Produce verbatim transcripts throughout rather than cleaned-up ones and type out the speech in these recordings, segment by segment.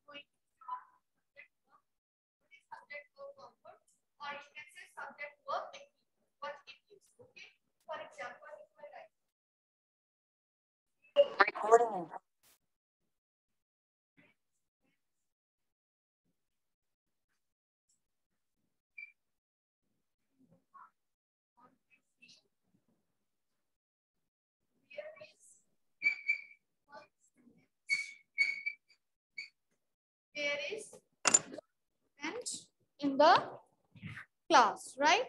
going to start subject verb. What is subject verb compound? Or you can say subject verb agreement. What it is. Okay. For example, if I write recording. There is student in the class, right?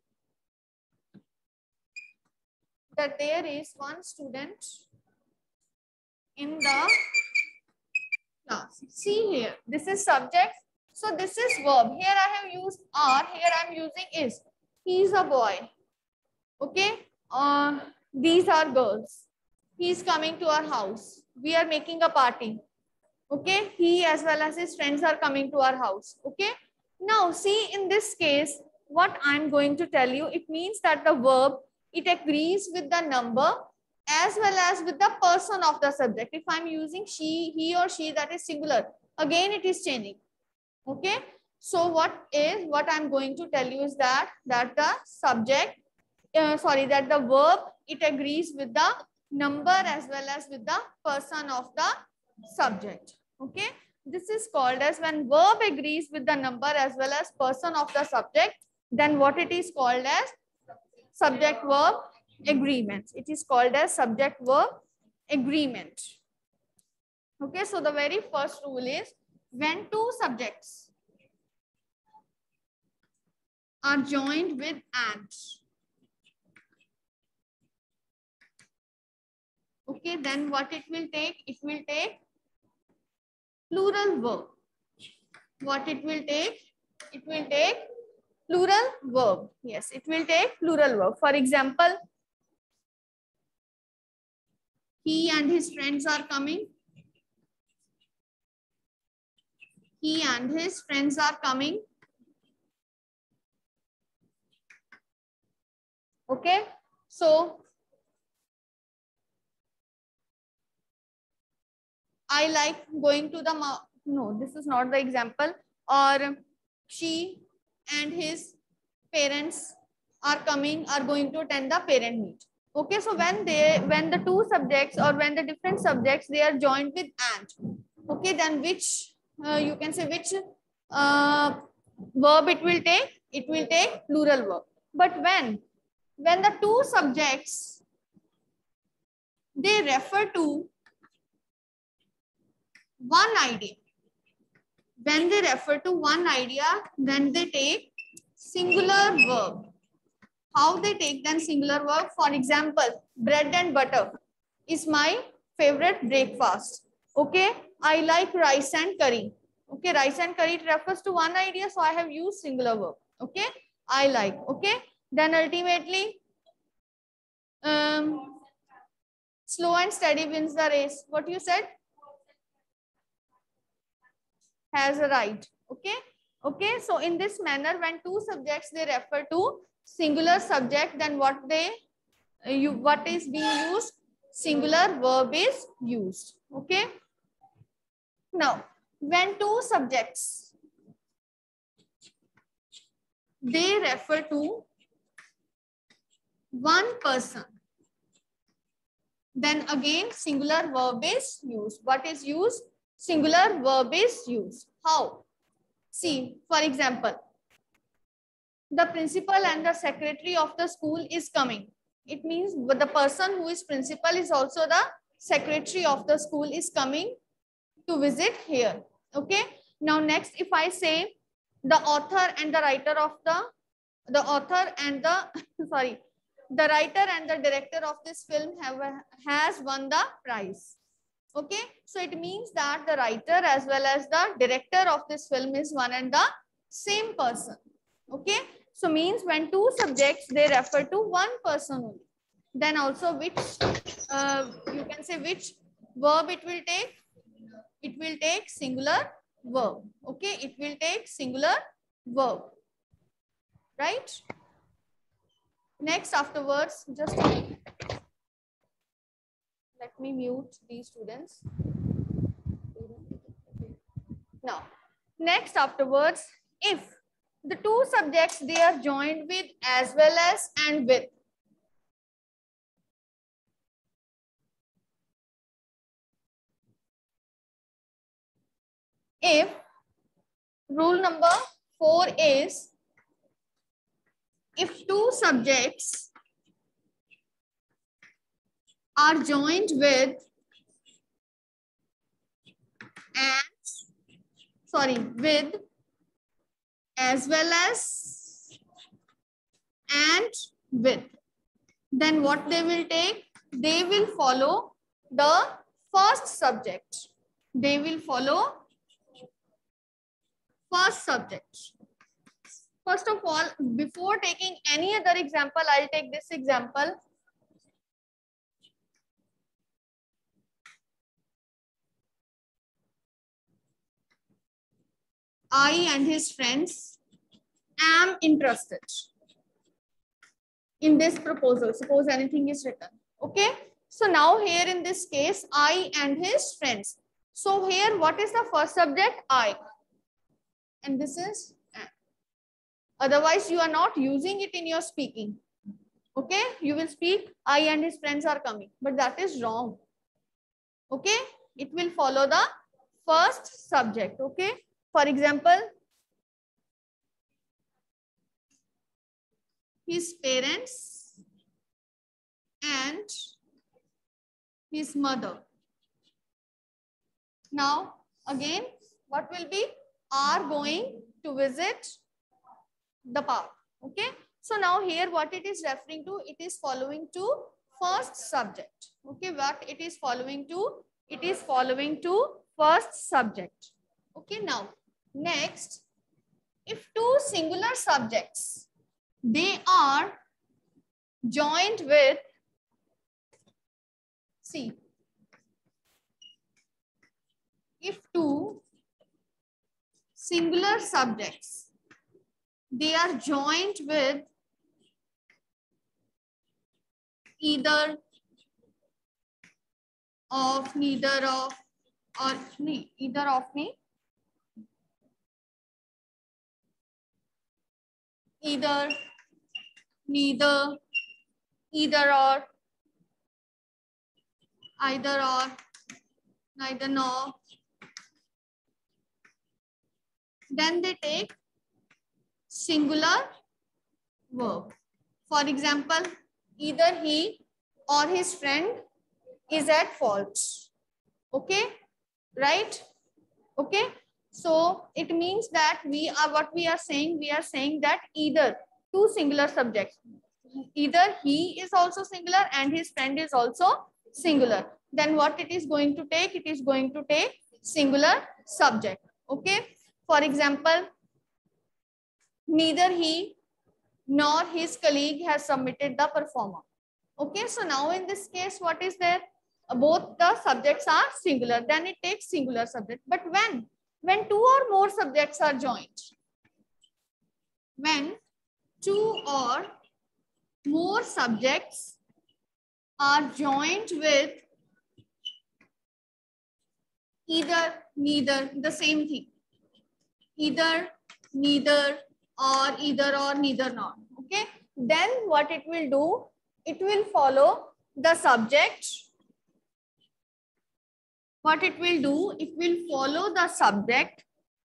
That there is one student in the class. See here, this is subject. So this is verb. Here I have used are. Here I am using is. He is a boy. Okay. Uh, these are girls. He is coming to our house. We are making a party. Okay. He as well as his friends are coming to our house. Okay. Now see in this case, what I am going to tell you, it means that the verb, it agrees with the number as well as with the person of the subject. If I'm using she, he or she, that is singular. Again, it is changing. Okay. So what is, what I'm going to tell you is that, that the subject, uh, sorry, that the verb, it agrees with the number as well as with the person of the subject. Okay. This is called as when verb agrees with the number as well as person of the subject, then what it is called as subject verb agreement. It is called as subject verb agreement. Okay, so the very first rule is when two subjects are joined with and. Okay, then what it will take? It will take plural verb. What it will take? It will take plural verb. Yes, it will take plural verb. For example, he and his friends are coming. He and his friends are coming. Okay, so I like going to the, no, this is not the example. Or she and his parents are coming, are going to attend the parent meet. Okay, so when they, when the two subjects or when the different subjects, they are joined with and. Okay, then which, uh, you can say which uh, verb it will take? It will take plural verb. But when, when the two subjects, they refer to one idea. When they refer to one idea, then they take singular verb. How they take then singular verb? For example, bread and butter is my favorite breakfast. Okay, I like rice and curry. Okay, rice and curry, it refers to one idea, so I have used singular verb. Okay, I like. Okay, then ultimately, um, slow and steady wins the race. What you said? Has a right. Okay. Okay. So in this manner, when two subjects, they refer to singular subject, then what they, uh, you, what is being used? Singular verb is used. Okay. Now, when two subjects, they refer to one person, then again singular verb is used. What is used? Singular verb is used. How? See, for example, the principal and the secretary of the school is coming. It means the person who is principal is also the secretary of the school is coming to visit here. Okay. Now next, if I say the author and the writer of the, the author and the, sorry, the writer and the director of this film have, has won the prize. Okay. So it means that the writer as well as the director of this film is one and the same person. Okay. So means when two subjects, they refer to one person only. Then also which, uh, you can say which verb it will take? It will take singular verb. Okay. It will take singular verb. Right. Next afterwards, just let me mute these students. Now, next afterwards, if the two subjects they are joined with as well as and with. If rule number four is, if two subjects are joined with and, sorry, with as well as and with, then what they will take? They will follow the first subject. They will follow first subject. First of all, before taking any other example, I'll take this example. I and his friends am interested in this proposal. Suppose anything is written. Okay. So now here in this case, I and his friends. So here, what is the first subject? I. And this is am. Otherwise, you are not using it in your speaking. Okay. You will speak, I and his friends are coming. But that is wrong. Okay. It will follow the first subject. Okay. For example, his parents and his mother. Now, again, what will be? Are going to visit the park. Okay. So now here what it is referring to, it is following to first subject. Okay. What it is following to? It is following to first subject. Okay. Now, next, if two singular subjects, they are joined with, see, if two singular subjects, they are joined with either of, neither of, or either of me, either, neither, either or, either or, neither nor, then they take singular verb. For example, either he or his friend is at fault. Okay, right? Okay, so it means that we are, what we are saying, we are saying that either two singular subjects, either he is also singular and his friend is also singular, then what it is going to take? It is going to take singular subject. Okay, for example, neither he nor his colleague has submitted the performer. Okay, so now in this case, what is there? Both the subjects are singular, then it takes singular subject. But when? When two or more subjects are joined. When two or more subjects are joined with either, neither, the same thing. Either, neither, or either or, neither nor. Okay, then what it will do? It will follow the subject. What it will do? It will follow the subject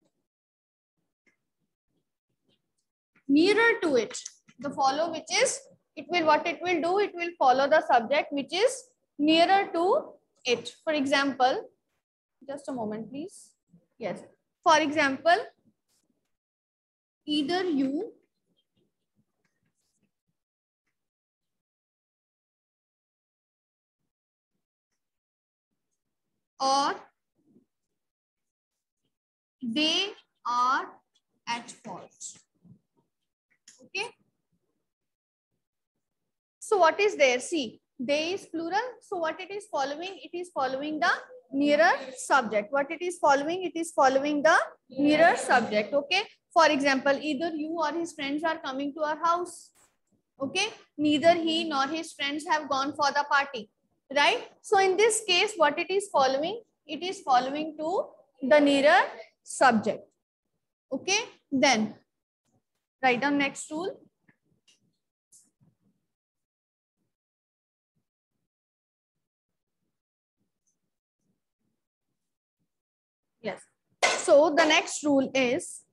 nearer to it. The follow which is, it will, what it will do? It will follow the subject which is nearer to it. For example, just a moment, please. Yes. For example, either you or they are at fault. Okay. So what is there? See, they is plural. So what it is following? It is following the nearer subject. What it is following? It is following the nearer subject. Okay. For example, either you or his friends are coming to our house. Okay. Neither he nor his friends have gone for the party. Right. So in this case, what it is following? It is following to the nearer subject. Okay, then write down next rule. Yes. So the next rule is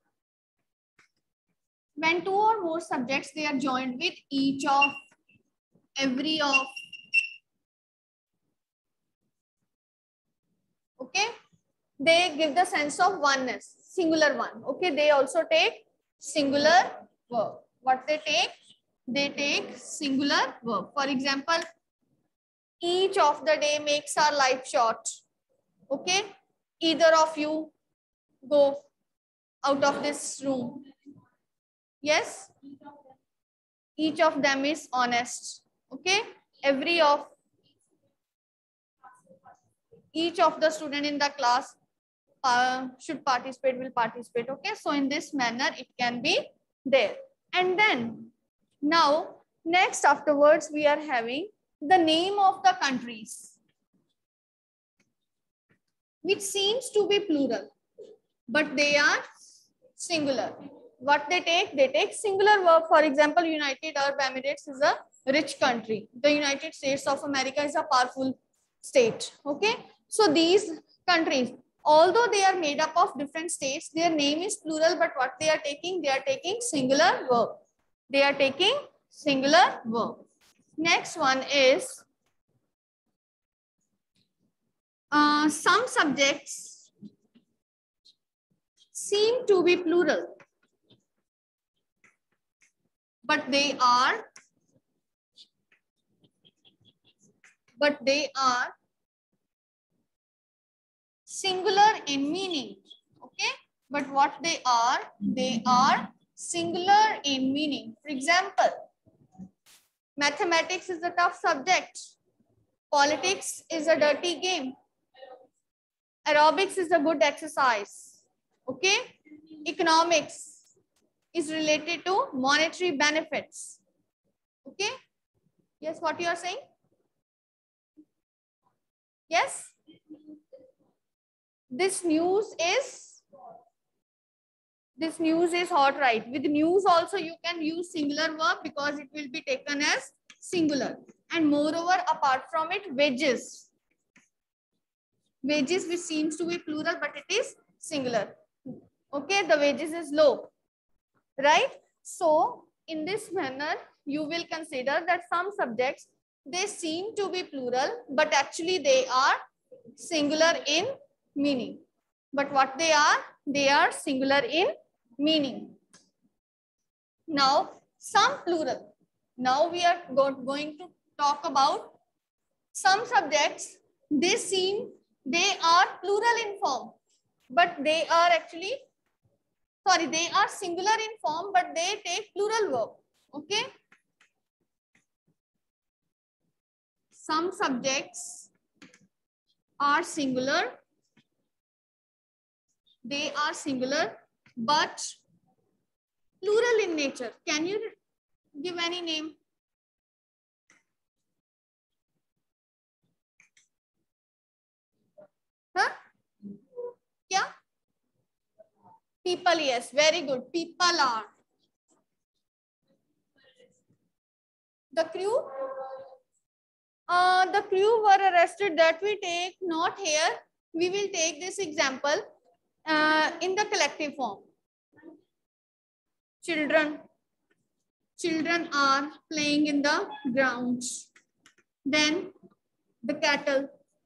when two or more subjects they are joined with each of, every of, okay, they give the sense of oneness, singular one. Okay, they also take singular verb. What they take? They take singular verb. For example, each of the day makes our life short. Okay, either of you go out of this room. Yes, each of them is honest. Okay, every of, each of the student in the class uh, should participate, will participate. Okay, so in this manner it can be there. And then now next afterwards we are having the name of the countries, which seems to be plural, but they are singular. What they take? They take singular verb. For example, United Arab Emirates is a rich country. The United States of America is a powerful state. Okay, so these countries, although they are made up of different states, their name is plural, but what they are taking? They are taking singular verb. They are taking singular verb. Next one is uh, some subjects seem to be plural, but they are, but they are singular in meaning. Okay, but what they are? They are singular in meaning. For example, mathematics is a tough subject. Politics is a dirty game. Aerobics is a good exercise. Okay, economics is related to monetary benefits. Okay, yes, what you are saying? Yes, this news is, this news is hot, right? With news also you can use singular verb because it will be taken as singular. And moreover, apart from it, wages. Wages which seems to be plural, but it is singular. Okay, the wages is low, right? So in this manner, you will consider that some subjects, they seem to be plural, but actually they are singular in meaning. But what they are? They are singular in meaning. Now, some plural. Now we are go going to talk about some subjects. They seem, they are plural in form, but they are actually, sorry, they are singular in form, but they take plural verb. Okay. Some subjects are singular. They are singular, but plural in nature. Can you give any name? Huh? Yeah? People, yes, very good. People are. The crew? Uh, the crew were arrested. That we take not here. We will take this example uh, in the collective form. Children. Children are playing in the grounds. Then the cattle.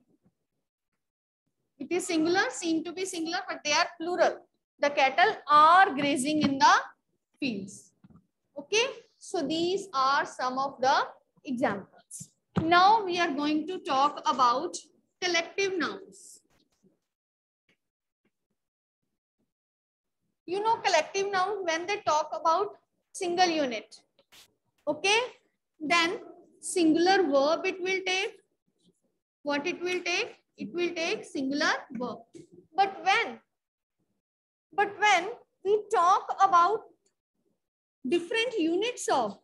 It is singular, seem to be singular, but they are plural. The cattle are grazing in the fields. Okay, so these are some of the examples. Now we are going to talk about collective nouns. You know collective nouns when they talk about single unit. Okay, then singular verb it will take. What it will take? It will take singular verb. But when, but when we talk about different units of,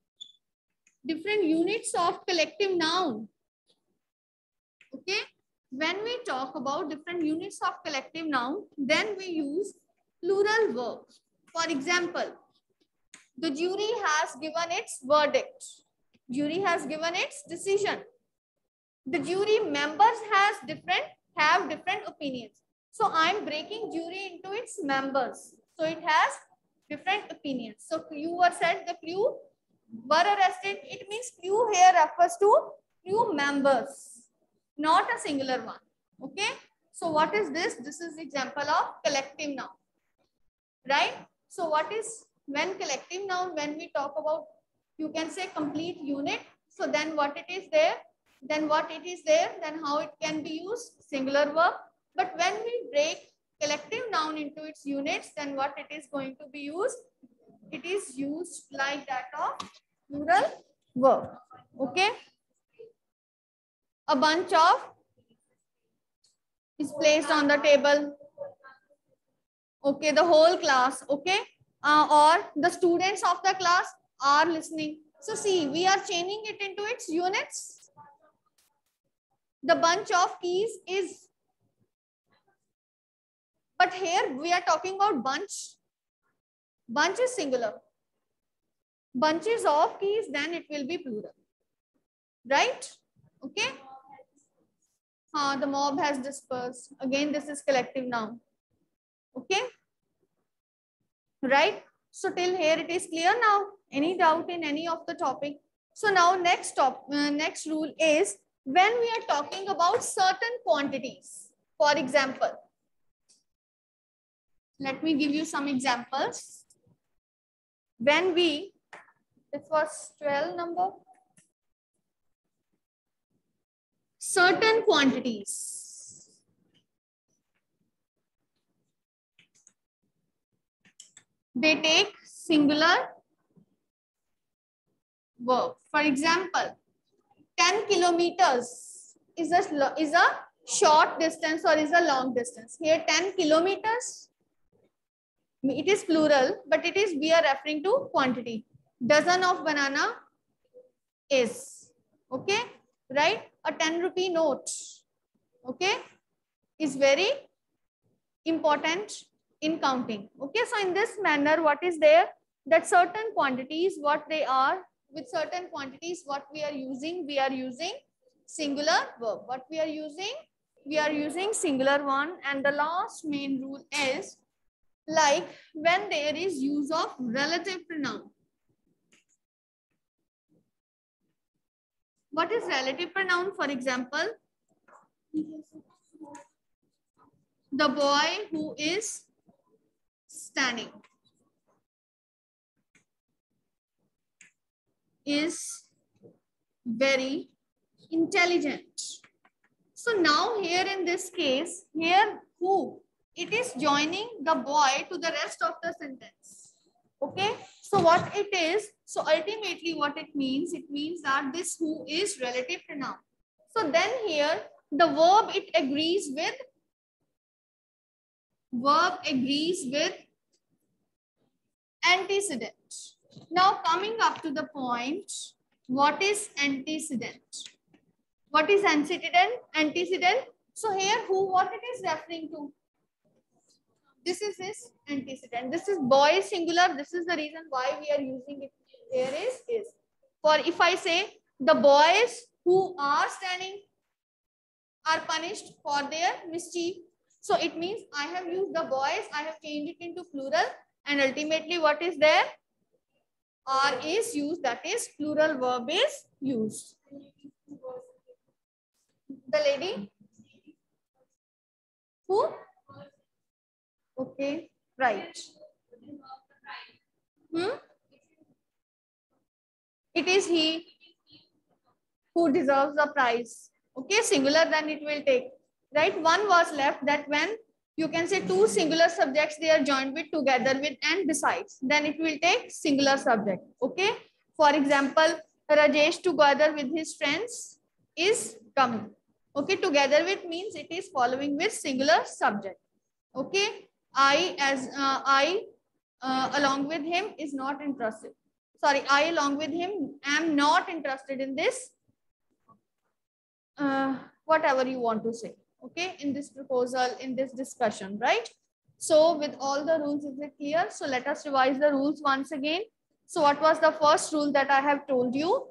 different units of collective noun, okay, when we talk about different units of collective noun, then we use plural verbs. For example, the jury has given its verdict. Jury has given its decision. The jury members has different have different opinions. So I'm breaking jury into its members. So it has different opinions. So crew were said, the crew were arrested. It means crew here refers to crew members, not a singular one. Okay. So what is this? This is the example of collective noun, right? So what is when collective noun, when we talk about, you can say complete unit. So then what it is there? Then what it is there? Then how it can be used? Singular verb. But when we break collective noun into its units, then what it is going to be used? It is used like that of plural verb. Okay. A bunch of is placed on the table. Okay, the whole class. Okay. Uh, or the students of the class are listening. So see, we are changing it into its units. The bunch of keys is, but here we are talking about bunch. Bunch is singular. Bunches of keys, then it will be plural. Right? Okay. Uh, the mob has dispersed. Again, this is collective noun. Okay. Right? So till here it is clear now. Any doubt in any of the topic? So now next top, uh, next rule is when we are talking about certain quantities. For example, let me give you some examples. When we, this was twelve number, certain quantities. They take singular verb. For example, ten kilometers is a, is a short distance or is a long distance. Here ten kilometers, it is plural, but it is, we are referring to quantity. Dozen of banana is, okay, right? A ten rupee note, okay, is very important in counting. Okay, so in this manner, what is there? That certain quantities, what they are, with certain quantities, what we are using, we are using singular verb. What we are using? We are using singular one. And the last main rule is like when there is use of relative pronoun. What is relative pronoun? For example, the boy who is standing is very intelligent. So now here in this case, here who, it is joining the boy to the rest of the sentence. Okay. So what it is, so ultimately what it means, it means that this who is relative pronoun. So then here the verb, it agrees with, verb agrees with antecedent. Now coming up to the point, what is antecedent? What is antecedent? Antecedent. So here who, what it is referring to? This is his antecedent. This is boy singular. This is the reason why we are using it. Here is is. For if I say the boys who are standing are punished for their mischief. So it means I have used the boys, I have changed it into plural, and ultimately what is there? Are is used, that is plural verb is used. The lady who? Okay, right. Hmm? It is he who deserves the prize. Okay, singular, then it will take. Right, one was left, that when you can say two singular subjects, they are joined with, together with, and besides, then it will take singular subject. Okay, for example, Rajesh together with his friends is coming. Okay, together with means it is following with singular subject. Okay, I as uh, I uh, along with him is not interested. Sorry, I along with him am not interested in this. Uh, whatever you want to say. okay, in this proposal, in this discussion, right? So with all the rules, is it clear? So let us revise the rules once again. So what was the first rule that I have told you?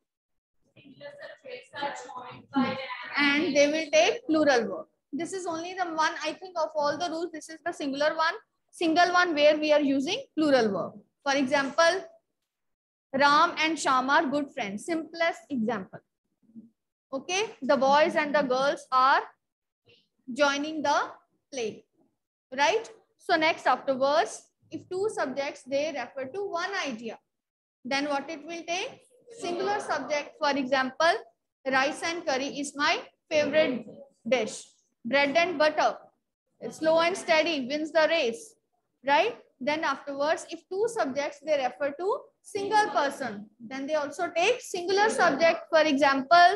And they will take plural verb. This is only the one, I think, of all the rules, this is the singular one, single one where we are using plural verb. For example, Ram and Sham are good friends. Simplest example. Okay, the boys and the girls are joining the play, right? So next afterwards, if two subjects, they refer to one idea, then what it will take? Singular subject. For example, rice and curry is my favorite dish. Bread and butter, slow and steady wins the race, right? Then afterwards, if two subjects, they refer to single person, then they also take singular subject. For example,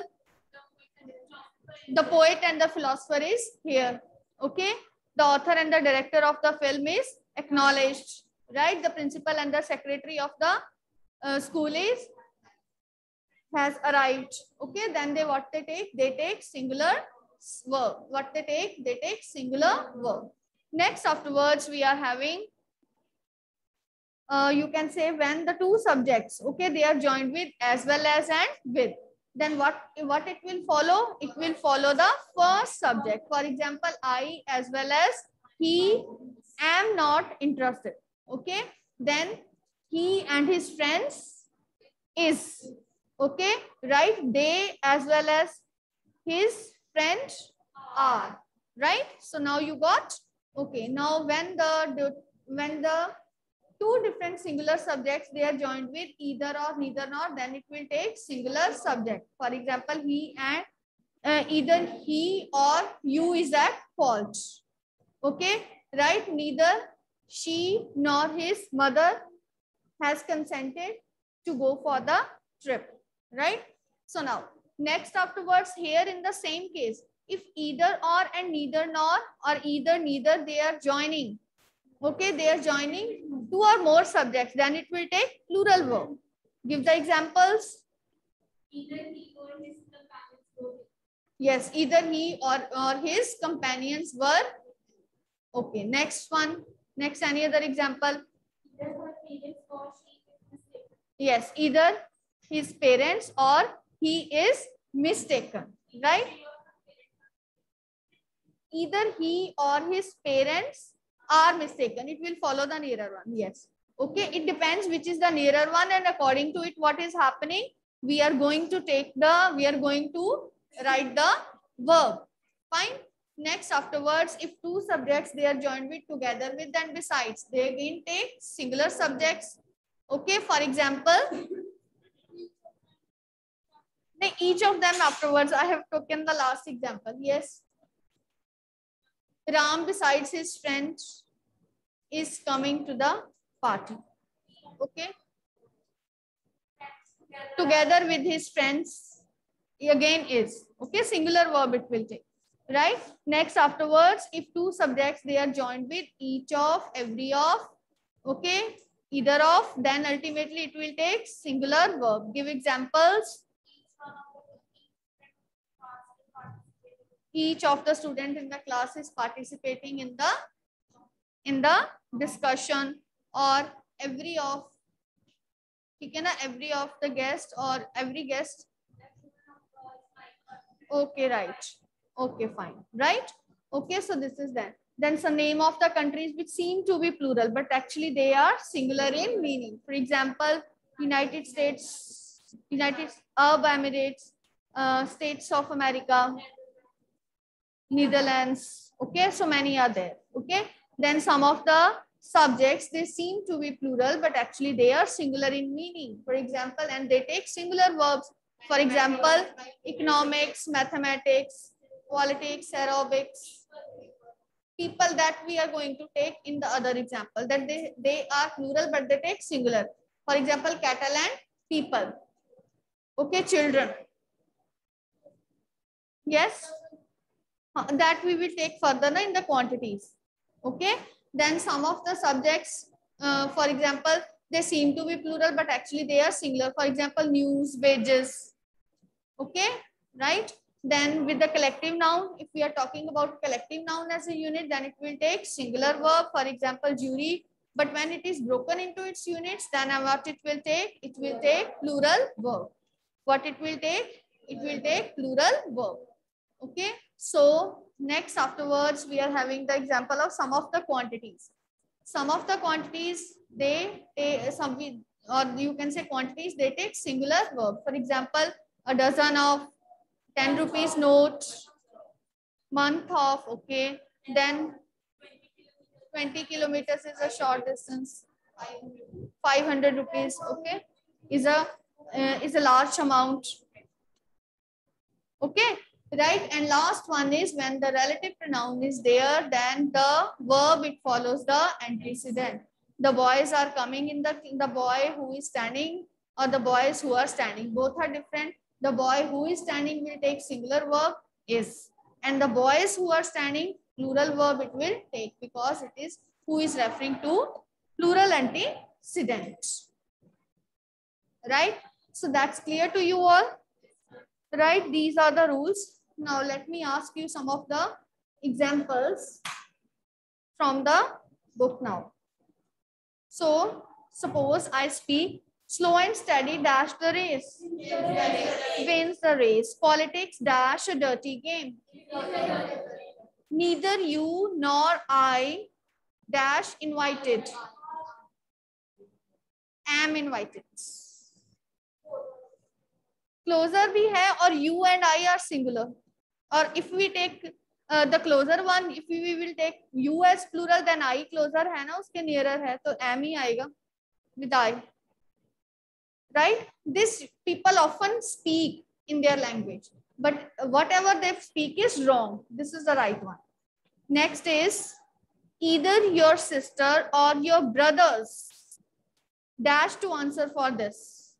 the poet and the philosopher is here, okay? The author and the director of the film is acknowledged, right? The principal and the secretary of the uh, school is has arrived, okay? Then they, what they take? They take singular verb. What they take? They take singular verb. Next afterwards, we are having, uh, you can say when the two subjects, okay, they are joined with as well as and with. Then what, what it will follow? It will follow the first subject. For example, I as well as he am not interested. Okay. Then he and his friends is. Okay. Right. They as well as his friends are. Right. So now you got. Okay. Now when the, when the two different singular subjects, they are joined with either or neither nor, then it will take singular subject. For example, he and uh, either he or you is at fault. Okay, right? Neither she nor his mother has consented to go for the trip, right? So now next afterwards, here in the same case, if either or and neither nor or either neither, they are joining. Okay, they are joining two or more subjects, then it will take plural verb. Give the examples. Either he or his companions were. Yes, either he or, or his companions were. Okay, next one. Next, any other example? Either her parents or she is mistaken. Yes, either his parents or he is mistaken, right? Either he or his parents are mistaken. It will follow the nearer one. Yes. Okay. It depends which is the nearer one, and according to it, what is happening, we are going to take the, we are going to write the verb. Fine. Next afterwards, if two subjects, they are joined with, together with, and besides, they again take singular subjects. Okay. For example, each of them afterwards, I have taken the last example. Yes. Ram, besides his friends, is coming to the party. Okay. Together with his friends, again is. Okay. Singular verb it will take. Right. Next afterwards, if two subjects, they are joined with each of, every of, okay, either of, then ultimately it will take singular verb. Give examples. Each of the student in the class is participating in the in the discussion, or every of, every of the guest, or every guest. Okay, right. Okay, fine. Right. Okay, so this is that. Then some name of the countries which seem to be plural, but actually they are singular in meaning. For example, United States, United Arab Emirates, uh, States of America, Netherlands. Okay, so many are there. Okay, then some of the subjects, they seem to be plural, but actually they are singular in meaning. For example, and they take singular verbs. For example, economics, mathematics, politics, aerobics. People that we are going to take in the other example, that they, they are plural, but they take singular. For example, cattle and people. Okay, children. Yes. That we will take further in the quantities. Okay. Then some of the subjects, uh, for example, they seem to be plural, but actually they are singular. For example, news, wages. Okay. Right. Then with the collective noun, if we are talking about collective noun as a unit, then it will take singular verb, for example, jury. But when it is broken into its units, then what it will take? It will take plural verb. What it will take? It will take plural verb. Okay. So next afterwards, we are having the example of some of the quantities. Some of the quantities, they take some, or you can say quantities, they take singular verb. For example, a dozen of, ten rupees note, month of, okay. Then twenty kilometers is a short distance, five hundred rupees, okay, is a uh, is a large amount, okay, right. And last one is when the relative pronoun is there, then the verb, it follows the antecedent. The boys are coming in the the boy who is standing, or the boys who are standing, both are different. The boy who is standing will take singular verb is, and the boys who are standing, plural verb it will take, because it is who is referring to plural antecedent, right? So that's clear to you all, right? These are the rules. Now let me ask you some of the examples from the book now. So suppose I speak, slow and steady dash the race, wins the race. Politics dash a dirty game. Neither you nor I dash invited, am invited. Closer भी है और you and I are singular. Or if we take uh, the closer one, if we, we will take you as plural, then I closer है ना, उसके nearer है, तो am ही आएगा with I. Right? This people often speak in their language, but whatever they speak is wrong. This is the right one. Next is either your sister or your brothers dash to answer for this.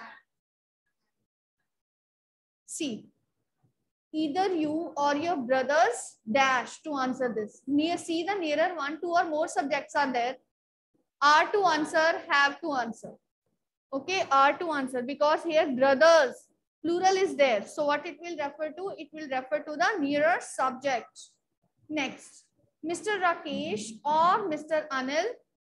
See, either you or your brothers dash to answer this. Near, see the nearer one, two or more subjects are there. Are to answer, have to answer. Okay, are to answer, because here brothers, plural is there. So what it will refer to? It will refer to the nearer subject. Next, Mister Rakesh or Mister Anil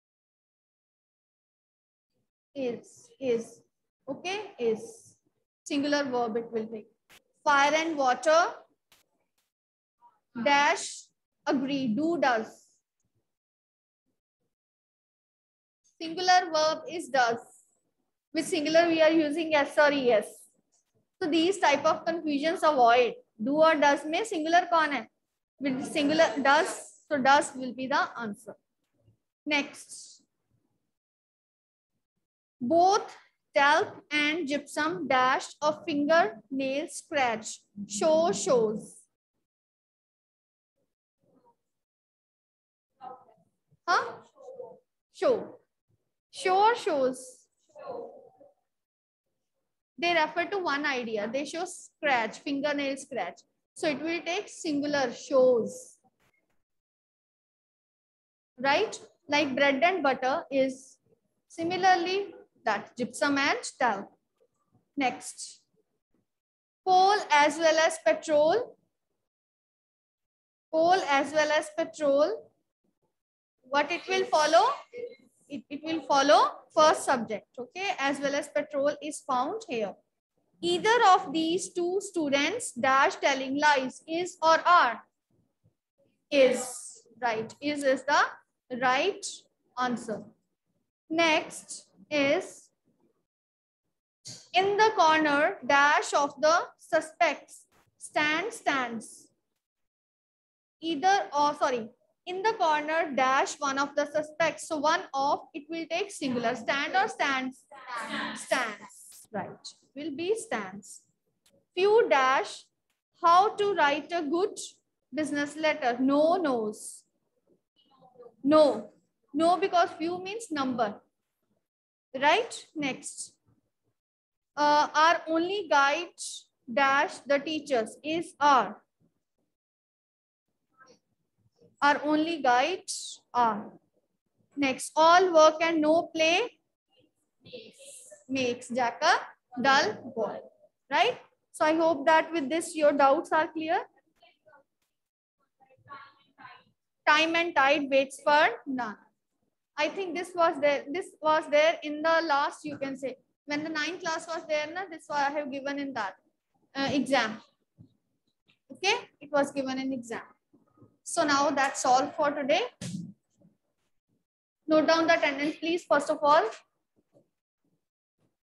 is, is, okay, is. Singular verb it will take. Fire and water dash agree, do, does. Singular verb is does. With singular we are using yes or yes. So these type of confusions avoid. Do or does में singular कौन है? With singular does, so does will be the answer. Next, both talc and gypsum dash a fingernail scratch. Show, shows. Huh? Show. Show or shows? They refer to one idea. They show scratch, fingernail scratch. So it will take singular, shows. Right? Like bread and butter is similarly that, gypsum and talc. Next, coal as well as petrol. Coal as well as petrol. What it will follow? It, it will follow first subject, okay, as well as petrol is found here. Either of these two students dash telling lies, is or are? Is, right, is is the right answer. Next is in the corner dash of the suspects, stand, stands. Either or, sorry, in the corner dash one of the suspects. So one of, it will take singular, stand or stands? Stands. Stands. Right. Will be stands. Few dash how to write a good business letter. No knows. No. No, because few means number. Right. Next. Uh, our only guide dash the teachers, is are. Our only guides are. Next, all work and no play makes Jack a dull boy, right? So I hope that with this your doubts are clear. Time and tide waits for none. I think this was there. This was there in the last, you can say, when the ninth class was there. Na, this was I have given in that uh, exam. Okay, it was given in exam. So now that's all for today. Note down the attendance, please. First of all,